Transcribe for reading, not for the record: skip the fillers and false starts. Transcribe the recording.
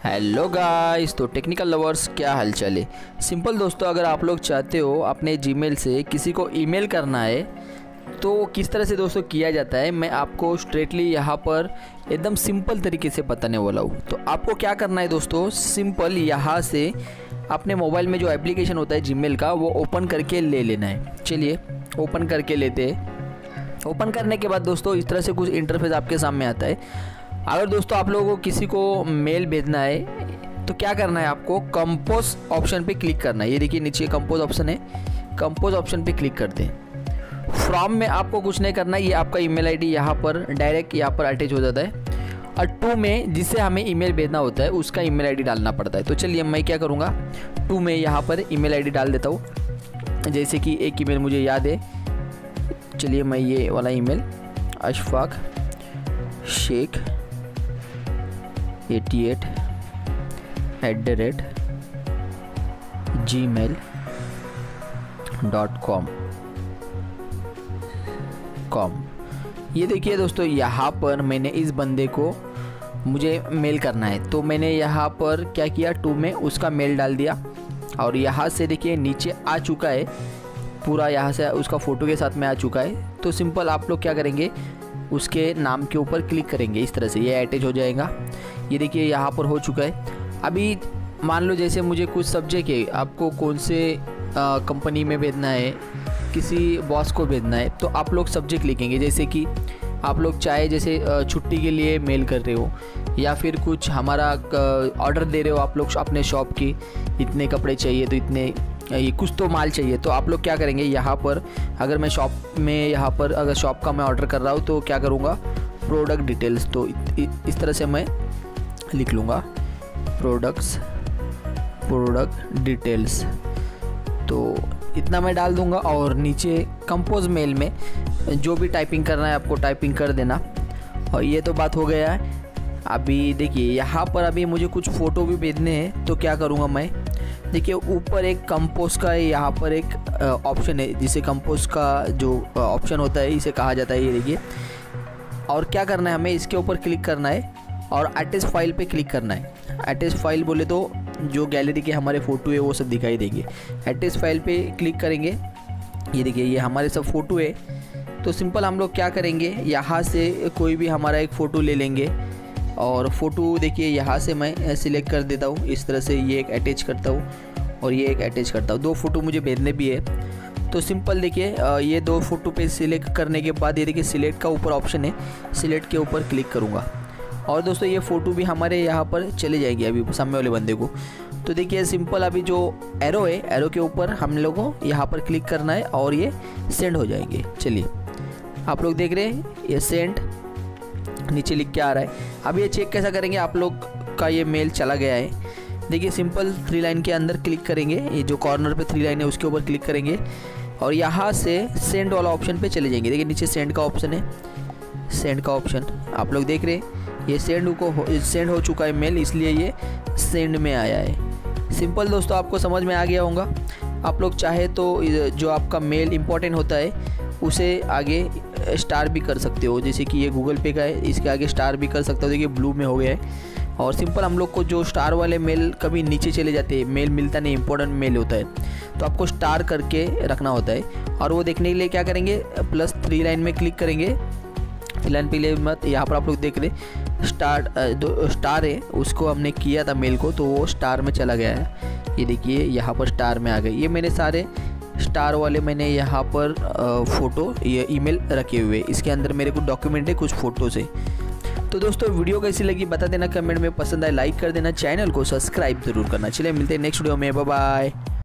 Hello guys, तो technical lovers क्या हालचाल है। सिंपल दोस्तों, अगर आप लोग चाहते हो अपने जीमेल से किसी को ईमेल करना है तो किस तरह से दोस्तों किया जाता है, मैं आपको स्ट्रेटली यहाँ पर एकदम सिंपल तरीके से बताने वाला हूँ। तो आपको क्या करना है दोस्तों, सिंपल यहाँ से अपने मोबाइल में जो एप्लीकेशन होता है जीमेल का वो ओपन करके ले लेना है। चलिए ओपन करके लेते हैं। ओपन करने के बाद दोस्तों इस तरह से कुछ इंटरफेस आपके सामने आता है। अगर दोस्तों आप लोगों को किसी को मेल भेजना है तो क्या करना है, आपको कंपोज ऑप्शन पे क्लिक करना है। ये देखिए नीचे कंपोज ऑप्शन है, कंपोज ऑप्शन पे क्लिक करते हैं। फ्रॉम में आपको कुछ नहीं करना है, ये आपका ईमेल आईडी यहाँ पर डायरेक्ट यहाँ पर अटैच हो जाता है। और टू में जिससे हमें ईमेल भेजना होता है उसका ईमेल आईडी डालना पड़ता है। तो चलिए मैं क्या करूँगा, टू में यहाँ पर ईमेल आईडी डाल देता हूँ। जैसे कि एक ईमेल मुझे याद है, चलिए मैं ये वाला ईमेल अशफाक शेख 88 @gmail.com ये देखिए दोस्तों, यहाँ पर मैंने इस बंदे को मुझे मेल करना है तो मैंने यहाँ पर क्या किया, टू में उसका मेल डाल दिया। और यहाँ से देखिए नीचे आ चुका है पूरा, यहाँ से उसका फ़ोटो के साथ में आ चुका है। तो सिंपल आप लोग क्या करेंगे, उसके नाम के ऊपर क्लिक करेंगे, इस तरह से ये अटैच हो जाएगा। ये देखिए यहाँ पर हो चुका है। अभी मान लो जैसे मुझे कुछ सब्जेक्ट है, आपको कौन से कंपनी में भेजना है, किसी बॉस को भेजना है, तो आप लोग सब्जेक्ट लिखेंगे। जैसे कि आप लोग चाहे जैसे छुट्टी के लिए मेल कर रहे हो या फिर कुछ हमारा ऑर्डर दे रहे हो आप लोग अपने शॉप की, इतने कपड़े चाहिए तो इतने ये कुछ तो माल चाहिए, तो आप लोग क्या करेंगे, यहाँ पर अगर मैं शॉप में यहाँ पर अगर शॉप का मैं ऑर्डर कर रहा हूँ तो क्या करूँगा, प्रोडक्ट डिटेल्स, तो इस तरह से मैं लिख लूँगा प्रोडक्ट डिटेल्स। तो इतना मैं डाल दूँगा और नीचे कंपोज मेल में जो भी टाइपिंग करना है आपको टाइपिंग कर देना। और ये तो बात हो गया है। अभी देखिए यहाँ पर अभी मुझे कुछ फ़ोटो भी भेजने हैं तो क्या करूँगा मैं, देखिए ऊपर एक कंपोज का यहाँ पर एक ऑप्शन है, जिसे कंपोज का जो ऑप्शन होता है इसे कहा जाता है। ये देखिए, और क्या करना है, हमें इसके ऊपर क्लिक करना है और अटैच फाइल पे क्लिक करना है। अटैच फाइल बोले तो जो गैलरी के हमारे फ़ोटो है वो सब दिखाई देंगे। अटैच फाइल पे क्लिक करेंगे, ये देखिए ये हमारे सब फ़ोटो है। तो सिंपल हम लोग क्या करेंगे, यहाँ से कोई भी हमारा एक फ़ोटो ले लेंगे और फ़ोटो देखिए यहाँ से मैं सिलेक्ट कर देता हूँ, इस तरह से ये एक अटैच करता हूँ और ये एक अटैच करता हूँ। दो फ़ोटो मुझे भेजने भी है। तो सिंपल देखिए ये दो फ़ोटो पे सिलेक्ट करने के बाद ये देखिए सिलेक्ट का ऊपर ऑप्शन है, सिलेक्ट के ऊपर क्लिक करूँगा और दोस्तों ये फ़ोटो भी हमारे यहाँ पर चले जाएगी अभी सामने वाले बंदे को। तो देखिए सिंपल अभी जो एरो है, एरो के ऊपर हम लोगों को यहाँ पर क्लिक करना है और ये सेंड हो जाएंगे। चलिए आप लोग देख रहे हैं ये सेंड नीचे लिख के आ रहा है। अब ये चेक कैसा करेंगे, आप लोग का ये मेल चला गया है। देखिए सिंपल 3 लाइन के अंदर क्लिक करेंगे, ये जो कॉर्नर पे 3 लाइन है उसके ऊपर क्लिक करेंगे और यहाँ से सेंड वाला ऑप्शन पे चले जाएंगे। देखिए नीचे सेंड का ऑप्शन है, सेंड का ऑप्शन आप लोग देख रहे हैं, ये सेंड हो चुका है मेल, इसलिए ये सेंड में आया है। सिंपल दोस्तों आपको समझ में आ गया होगा। आप लोग चाहे तो जो आपका मेल इंपॉर्टेंट होता है उसे आगे स्टार भी कर सकते हो, जैसे कि ये गूगल पे का है, इसके आगे स्टार भी कर सकते हो। देखिए ब्लू में हो गया है। और सिंपल हम लोग को जो स्टार वाले मेल कभी नीचे चले जाते हैं, मेल मिलता नहीं, इंपॉर्टेंट मेल होता है, तो आपको स्टार करके रखना होता है। और वो देखने के लिए क्या करेंगे, प्लस 3 लाइन में क्लिक करेंगे। 3 लाइन पे मत, यहाँ पर आप लोग देख रहे स्टार है, उसको हमने किया था मेल को तो वो स्टार में चला गया है। ये देखिए यहाँ पर स्टार में आ गए। ये मैंने सारे स्टार वाले मैंने यहाँ पर फ़ोटो ये ईमेल रखे हुए, इसके अंदर मेरे को डॉक्यूमेंट है कुछ फ़ोटो से। तो दोस्तों वीडियो कैसी लगी बता देना कमेंट में, पसंद आए लाइक कर देना, चैनल को सब्सक्राइब ज़रूर करना। चलिए मिलते हैं नेक्स्ट वीडियो में, बाय बाय।